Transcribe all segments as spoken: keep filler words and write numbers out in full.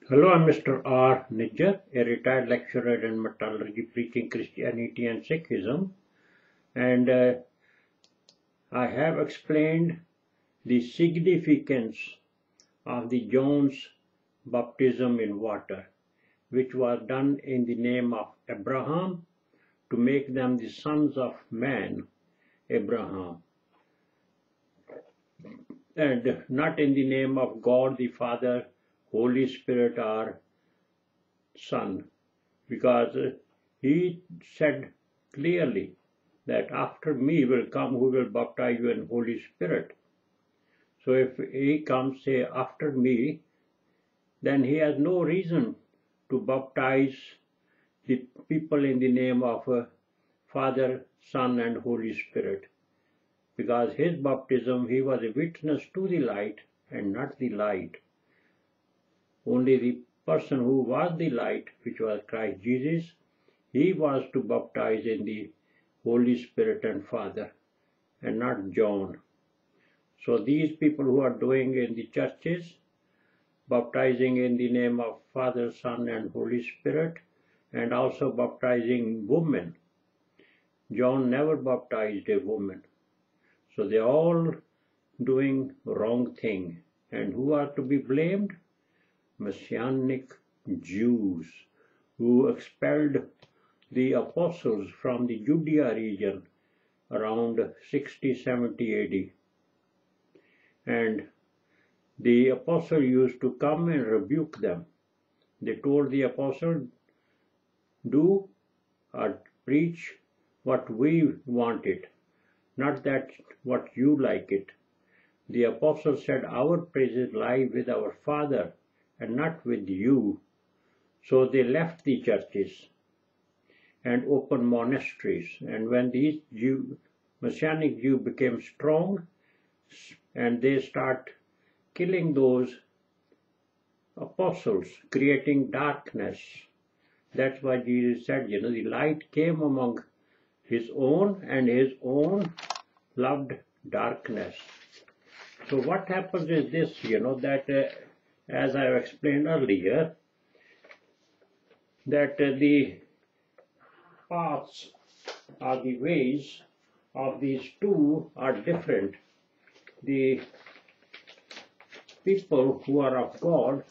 Hello, I'm Mister R. Nijjar, a retired lecturer in metallurgy preaching Christianity and Sikhism, and uh, I have explained the significance of the John's baptism in water, which was done in the name of Abraham to make them the sons of man, Abraham, and not in the name of God the Father, Holy Spirit, or Son, because he said clearly that after me will come who will baptize you in Holy Spirit. So if he comes, say, after me, then he has no reason to baptize the people in the name of uh, Father, Son, and Holy Spirit, because his baptism, he was a witness to the light and not the light. Only the person who was the light, which was Christ Jesus, he was to baptize in the Holy Spirit and Father, and not John. So these people who are doing in the churches, baptizing in the name of Father, Son, and Holy Spirit, and also baptizing women. John never baptized a woman. So they are all doing wrong thing. And who are to be blamed? Messianic Jews, who expelled the apostles from the Judea region around sixty seventy A D. And the apostle used to come and rebuke them. They told the apostle, do or preach what we want it, not that what you like it. The apostle said, our praises lie with our Father and not with you. So they left the churches and opened monasteries. And when these Jew, Messianic Jews became strong, and they start killing those apostles, creating darkness. That's why Jesus said, you know, the light came among his own, and his own loved darkness. So what happens is this, you know, that uh, as I have explained earlier, that uh, the paths or the ways of these two are different. The people who are of God,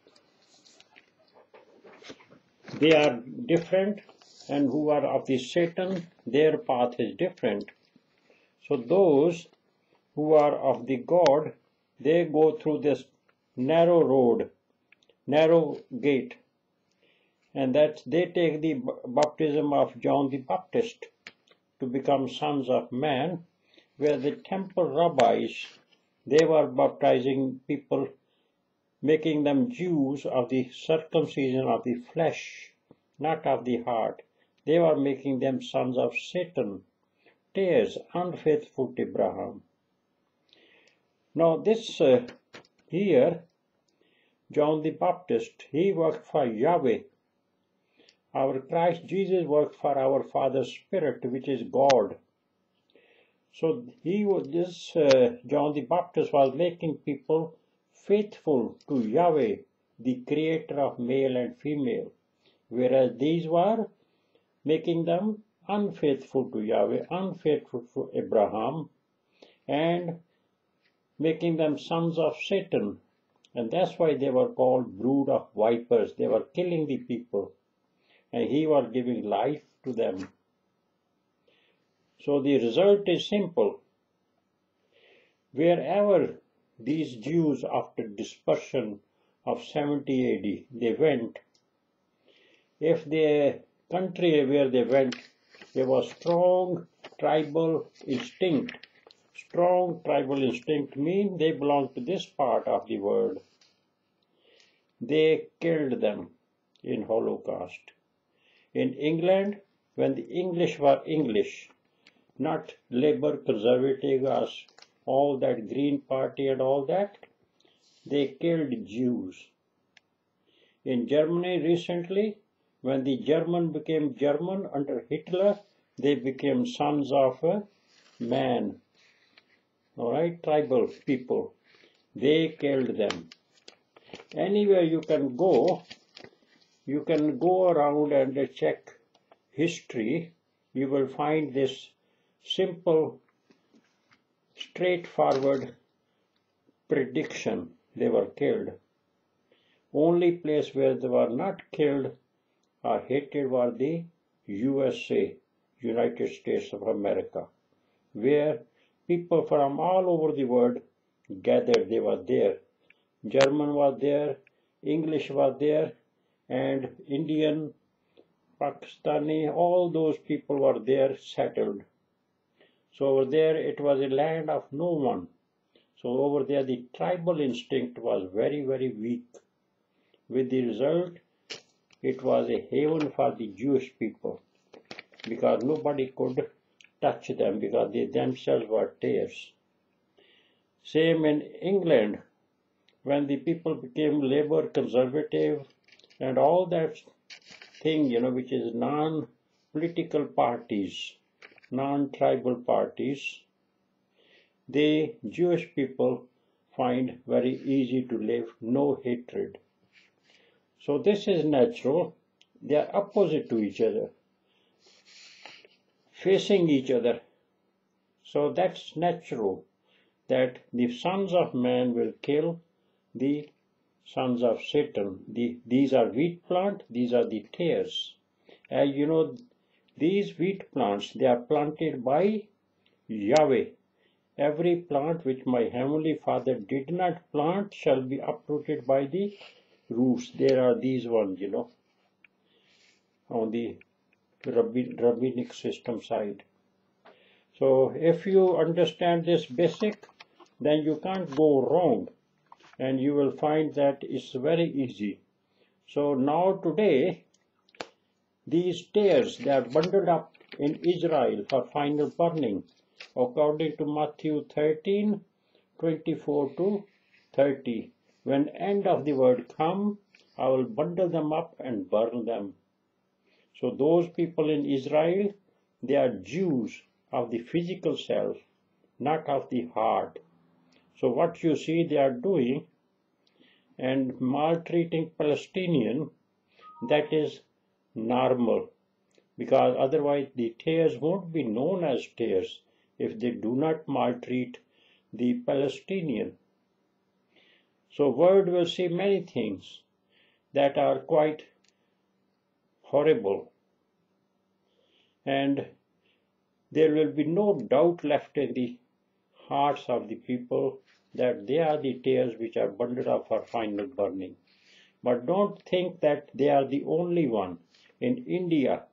they are different, and who are of the Satan, their path is different. So those who are of the God, they go through this narrow road, narrow gate, and that they take the baptism of John the Baptist to become sons of man, where the temple rabbis, they were baptizing people, making them Jews of the circumcision of the flesh, not of the heart. They were making them sons of Satan, tares, unfaithful to Abraham. Now this uh, here, John the Baptist, he worked for Yahweh. Our Christ Jesus worked for our Father Spirit, which is God. So he was this uh, John the Baptist was making people faithful to Yahweh, the creator of male and female, whereas these were making them unfaithful to Yahweh, unfaithful to Abraham, and making them sons of Satan. And that's why they were called brood of vipers. They were killing the people, and he was giving life to them. So the result is simple. Wherever these Jews, after dispersion of seventy A D, they went, if the country where they went, there was strong tribal instinct. Strong tribal instinct means they belong to this part of the world. They killed them in Holocaust. In England, when the English were English, not Labour, Conservatives, all that Green Party and all that, they killed Jews. In Germany recently, when the German became German under Hitler, they became sons of a man. All right, tribal people. They killed them. Anywhere you can go, you can go around and check history. You will find this simple, straightforward prediction: they were killed. Only place where they were not killed or hated were the U S A, United States of America, where people from all over the world gathered. They were there. German was there, English was there, and Indian, Pakistani, all those people were there settled. So over there it was a land of no one. So over there the tribal instinct was very, very weak. With the result, it was a haven for the Jewish people, because nobody could touch them, because they themselves were tares. Same in England, when the people became labor conservative and all that thing, you know, which is non-political parties, non-tribal parties, the Jewish people find very easy to live, no hatred. So this is natural. They are opposite to each other, facing each other. So that's natural, that the sons of man will kill the sons of Satan. The, these are wheat plant, these are the tares. As you know, these wheat plants, they are planted by Yahweh. Every plant which my heavenly Father did not plant shall be uprooted by the roots. There are these ones, you know, on the rabbinic system side. So if you understand this basic, then you can't go wrong, and you will find that it's very easy. So now today, these tares, they are bundled up in Israel for final burning, according to Matthew thirteen, twenty-four to thirty. When end of the world come, I will bundle them up and burn them. So those people in Israel, they are Jews of the physical self, not of the heart. So what you see they are doing and maltreating Palestinian, that is normal, because otherwise the tares won't be known as tares if they do not maltreat the Palestinian. So world will see many things that are quite horrible, and there will be no doubt left in the hearts of the people that they are the tares which are bundled up for final burning. But don't think that they are the only one. In India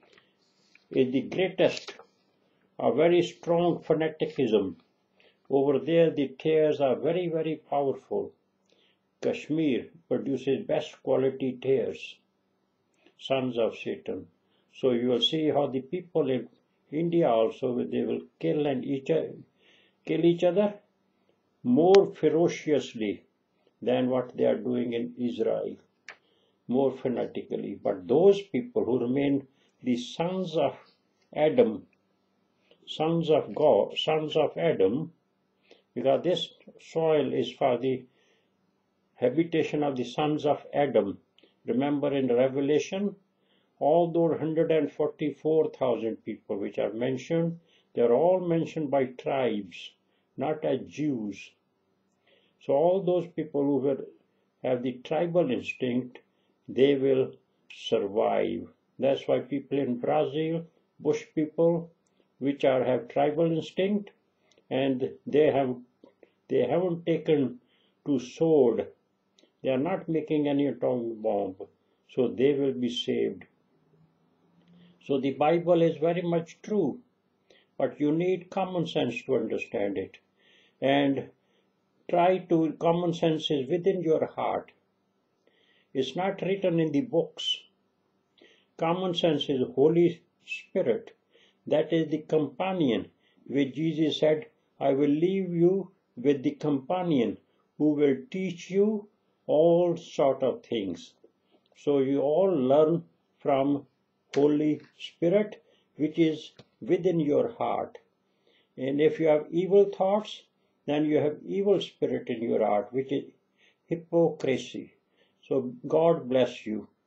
is the greatest, a very strong fanaticism. Over there the tares are very, very powerful. Kashmir produces best quality tares, sons of Satan. So you will see how the people in India also, they will kill and each, kill each other more ferociously than what they are doing in Israel, more fanatically. But those people who remain the sons of Adam, sons of God, sons of Adam, because this soil is for the habitation of the sons of Adam. Remember in Revelation, all those one hundred forty-four thousand people which are mentioned, they are all mentioned by tribes, not as Jews. So all those people who will have the tribal instinct, they will survive. That's why people in Brazil, bush people, which are have tribal instinct, and they have they haven't taken to sword. They are not making any atomic bomb, so they will be saved. So the Bible is very much true, but you need common sense to understand it. And try to, common sense is within your heart. It's not written in the books. Common sense is Holy Spirit. That is the companion, which Jesus said, I will leave you with the companion who will teach you all sort of things. So you all learn from Holy Spirit, which is within your heart. And if you have evil thoughts, then you have evil spirit in your heart, which is hypocrisy. So God bless you.